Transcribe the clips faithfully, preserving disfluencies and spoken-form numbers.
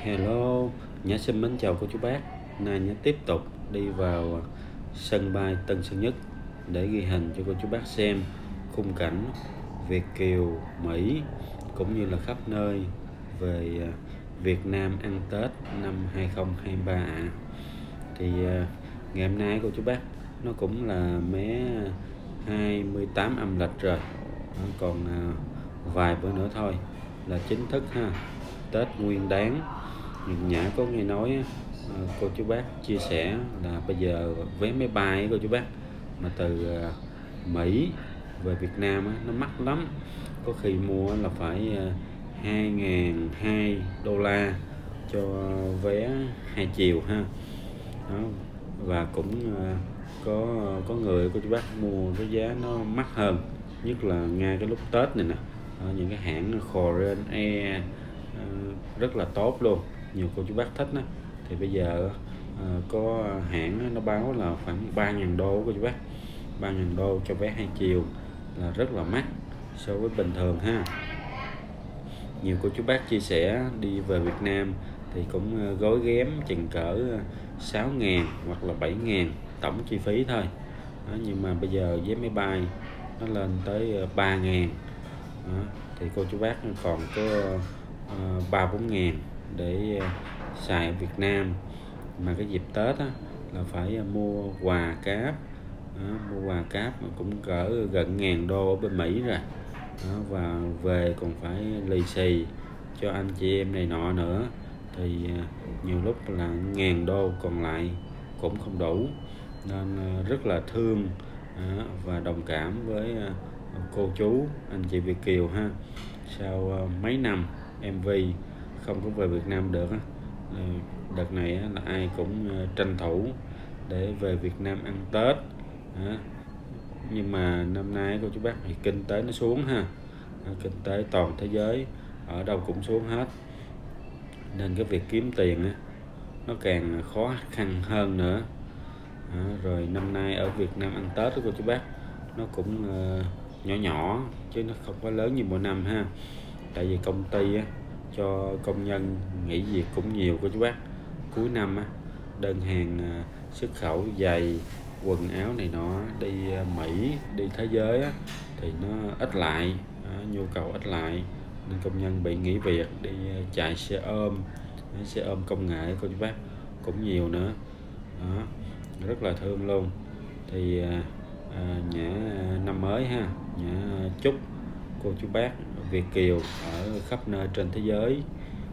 Hello, Nhã xin mến chào cô chú bác. Nay Nhã tiếp tục đi vào sân bay Tân Sơn Nhất để ghi hình cho cô chú bác xem khung cảnh Việt kiều Mỹ cũng như là khắp nơi về Việt Nam ăn Tết năm hai không hai ba ạ. Thì ngày hôm nay cô chú bác nó cũng là mé hai mươi tám âm lịch rồi, còn vài bữa nữa thôi là chính thức ha Tết Nguyên Đán. Nhưng Nhã có nghe nói cô chú bác chia sẻ là bây giờ vé máy bay cô chú bác mà từ Mỹ về Việt Nam nó mắc lắm, có khi mua là phải hai nghìn hai đô la cho vé hai chiều ha. Đó. Và cũng có có người cô chú bác mua với giá nó mắc hơn, nhất là ngay cái lúc Tết này nè. Những cái hãng Korean Air rất là tốt luôn, nhiều cô chú bác thích đó. Thì bây giờ uh, có hãng nó báo là khoảng ba nghìn đô cô chú bác, ba nghìn đô cho vé hai chiều là rất là mắc so với bình thường ha. Nhiều cô chú bác chia sẻ đi về Việt Nam thì cũng uh, gói ghém chừng cỡ sáu nghìn hoặc là bảy nghìn tổng chi phí thôi đó. Nhưng mà bây giờ vé máy bay nó lên tới uh, ba nghìn đó. Thì cô chú bác còn có ba bốn ngàn để uh, xài ở Việt Nam. Mà cái dịp Tết á, là phải uh, mua quà cáp đó, mua quà cáp cũng cỡ gần ngàn đô ở bên Mỹ rồi đó, và về còn phải lì xì cho anh chị em này nọ nữa, thì uh, nhiều lúc là ngàn đô còn lại cũng không đủ, nên uh, rất là thương uh, và đồng cảm với uh, cô chú anh chị Việt kiều ha. Sau uh, mấy năm em vê không có về Việt Nam được á, đợt này là ai cũng tranh thủ để về Việt Nam ăn Tết đó. Nhưng mà năm nay cô chú bác thì kinh tế nó xuống ha, kinh tế toàn thế giới ở đâu cũng xuống hết, nên cái việc kiếm tiền á, nó càng khó khăn hơn nữa đó. Rồi năm nay ở Việt Nam ăn Tết đó cô chú bác, nó cũng uh, nhỏ nhỏ chứ nó không có lớn như mỗi năm ha. Tại vì công ty á, cho công nhân nghỉ việc cũng nhiều cô chú bác. Cuối năm á, đơn hàng à, xuất khẩu giày, quần áo này nọ đi à, Mỹ, đi thế giới á, thì nó ít lại, à, nhu cầu ít lại, nên công nhân bị nghỉ việc đi à, chạy xe ôm, xe ôm công nghệ cô chú bác cũng nhiều nữa đó, rất là thương luôn. Thì à, à, Nhã năm mới ha, Nhã chúc cô chú bác Việt kiều ở khắp nơi trên thế giới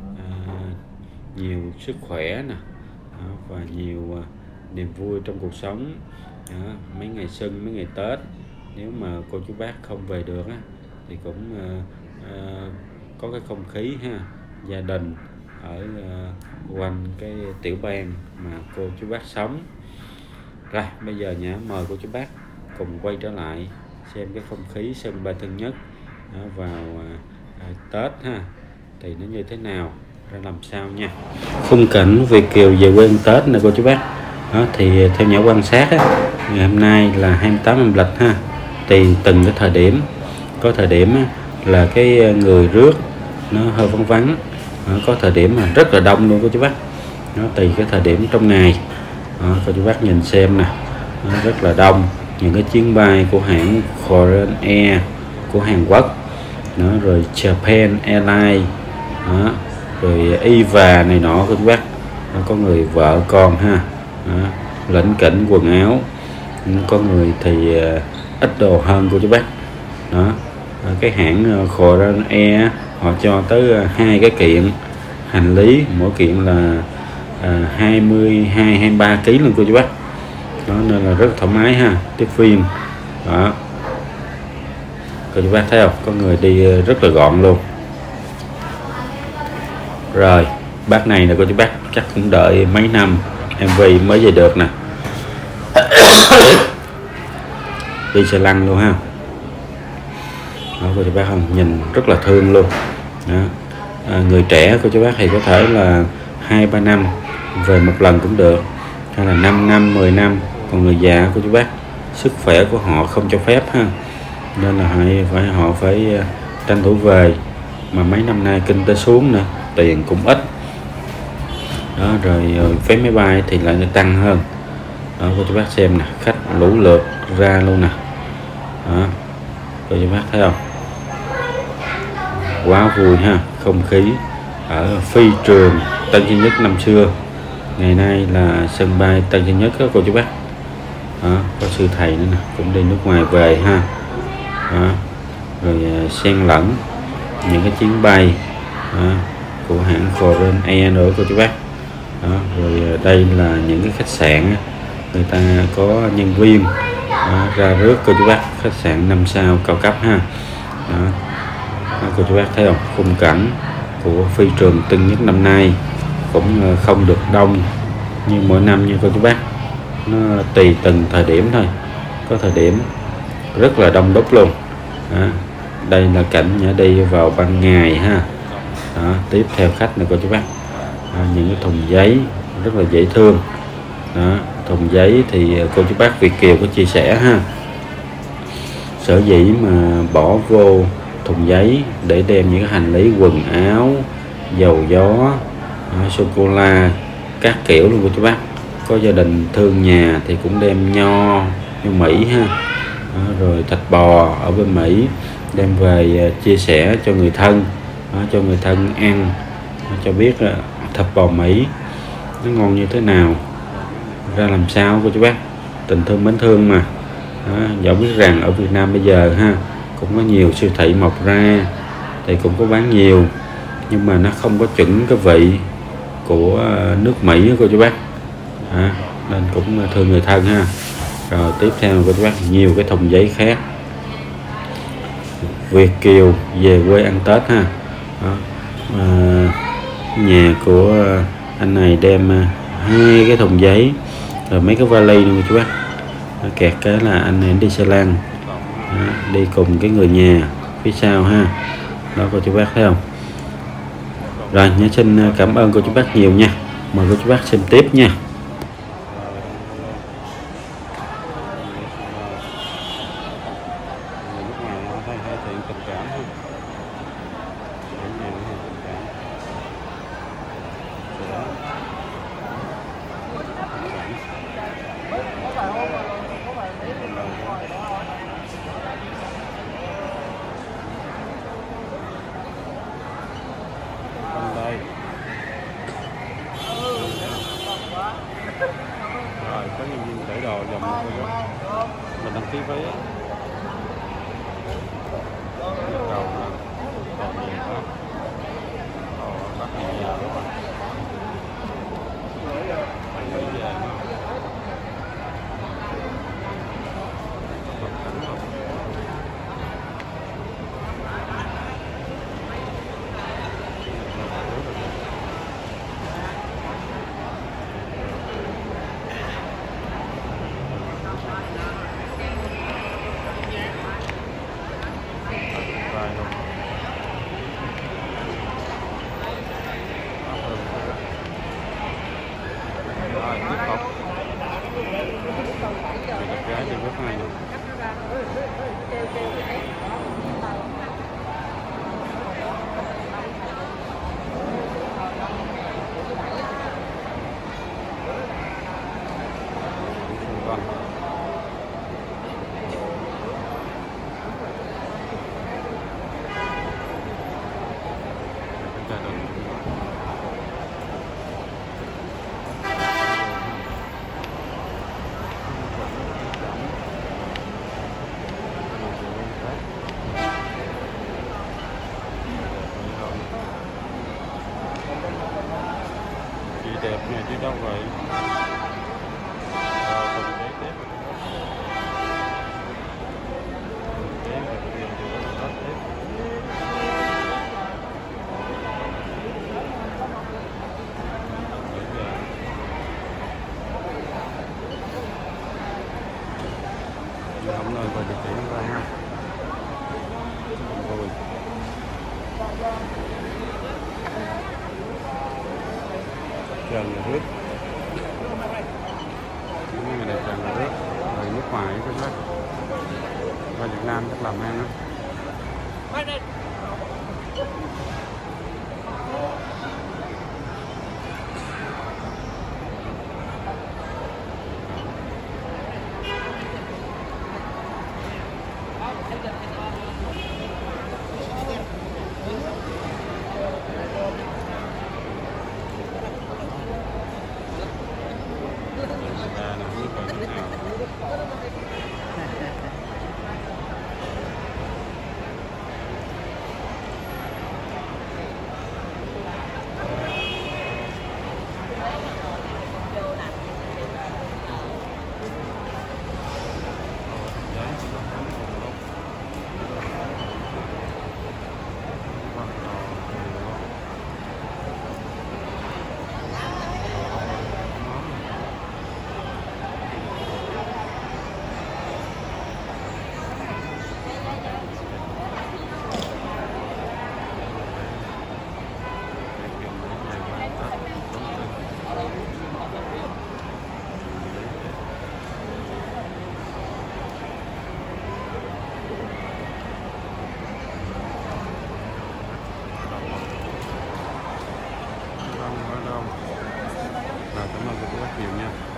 à, nhiều sức khỏe nè à, và nhiều à, niềm vui trong cuộc sống à, mấy ngày xuân, mấy ngày Tết nếu mà cô chú bác không về được á, thì cũng à, à, có cái không khí ha, gia đình ở à, quanh cái tiểu bang mà cô chú bác sống. Rồi bây giờ Nhã mời cô chú bác cùng quay trở lại xem cái không khí sân bay Tân Nhất đó, vào à, Tết ha, thì nó như thế nào, ra làm sao nha. Khung cảnh Việt kiều về quê ăn Tết nè cô chú bác đó. Thì theo Nhã quan sát á, ngày hôm nay là hai mươi tám âm lịch ha, thì từng cái thời điểm, có thời điểm á, là cái người rước nó hơi vắng vắng đó, có thời điểm mà rất là đông luôn cô chú bác. Nó tùy cái thời điểm trong ngày đó, cô chú bác nhìn xem nè, nó rất là đông. Những cái chuyến bay của hãng Korean Air của Hàn Quốc đó, rồi Japan Airlines đó, rồi e vê a này nọ cô chú bác đó, có người vợ con ha đó, lỉnh kỉnh quần áo, có người thì uh, ít đồ hơn cô chú bác đó. Cái hãng uh, Korean Air họ cho tới uh, hai cái kiện hành lý, mỗi kiện là uh, hai mươi hai hai mươi ba ký luôn cô chú bác đó, nên là rất thoải mái ha, tiếp viên đó. Cô chú bác thấy không, có người đi rất là gọn luôn. Rồi bác này là cô chú bác chắc cũng đợi mấy năm em vê mới về được nè, đi xe lăn luôn ha đó, cô chú bác không, nhìn rất là thương luôn đó. À, người trẻ cô chú bác thì có thể là hai ba năm về một lần cũng được, hay là năm năm mười năm. Còn người già cô chú bác sức khỏe của họ không cho phép ha, nên là phải, phải họ phải tranh thủ về. Mà mấy năm nay kinh tế xuống nữa, tiền cũng ít đó. Rồi, rồi vé máy bay thì lại tăng hơn đó, cô chú bác xem nè, khách lũ lượt ra luôn nè đó, cô chú bác thấy không, quá vui ha. Không khí ở phi trường Tân Sơn Nhất năm xưa ngày nay là sân bay Tân Sơn Nhất đó, cô chú bác đó. Có sư thầy nữa nè, cũng đi nước ngoài về ha đó. Rồi xen lẫn những cái chuyến bay đó, của hãng Foreign Air nữa cô chú bác đó. Rồi đây là những cái khách sạn người ta có nhân viên đó, ra rước cô chú bác, khách sạn năm sao cao cấp ha đó. Đó, cô chú bác thấy không, khung cảnh của phi trường Tân Nhất năm nay cũng không được đông như mỗi năm như cô chú bác, nó tùy từng thời điểm thôi, có thời điểm rất là đông đúc luôn đó. Đây là cảnh nhã đi vào ban ngày ha đó. Tiếp theo khách này cô chú bác đó, những cái thùng giấy rất là dễ thương đó. Thùng giấy thì cô chú bác Việt kiều có chia sẻ ha, sở dĩ mà bỏ vô thùng giấy để đem những cái hành lý quần áo, dầu gió, sô cô la các kiểu luôn cô chú bác. Có gia đình thương nhà thì cũng đem nho nho Mỹ ha đó, rồi thịt bò ở bên Mỹ đem về chia sẻ cho người thân đó, cho người thân ăn đó, cho biết thịt bò Mỹ nó ngon như thế nào, ra làm sao cô chú bác. Tình thương mến thương mà đó. Dẫu biết rằng ở Việt Nam bây giờ ha cũng có nhiều siêu thị mọc ra thì cũng có bán nhiều, nhưng mà nó không có chuẩn cái vị của nước Mỹ đó, cô chú bác à, nên cũng thương người thân ha. Rồi tiếp theo cô chú bác nhiều cái thùng giấy khác, Việt kiều về quê ăn Tết ha đó. À, nhà của anh này đem hai cái thùng giấy rồi mấy cái vali luôn cô chú bác. Đó, kẹt cái là anh này đi xe lăn đó, đi cùng cái người nhà phía sau ha đó, cô chú bác thấy không. Rồi nhớ xin cảm ơn cô chú bác nhiều nha, mời cô chú bác xem tiếp nha. Rồi có nhân viên để đồ dòng mình đăng ký vé cầu còn nhiều đó bắt nhiều giờ đúng không. Đẹp này chứ đâu vậy. Không nơi về địa chỉ ra ha. Rồi. Trần là rước những người này trần là rước người nước ngoài các bác và Việt Nam rất làm ăn đó. Rồi, cảm ơn cô chú bác nhiều nha.